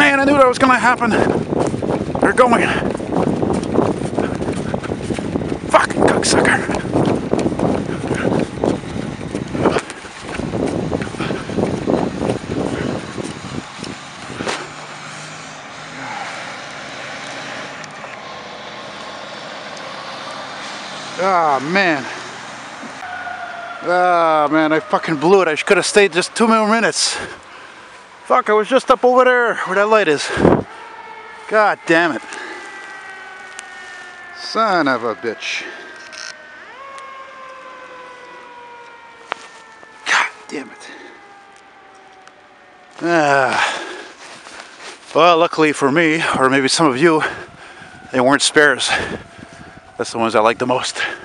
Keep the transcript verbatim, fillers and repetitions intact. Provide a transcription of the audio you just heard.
Man, I knew that was gonna happen. They're going. Fucking cocksucker. Ah, man. Ah, man, I fucking blew it. I could have stayed just two more minutes. Fuck, I was just up over there where that light is. God damn it. Son of a bitch. God damn it. Ah. Well, luckily for me, or maybe some of you, they weren't spares. That's the ones I like the most.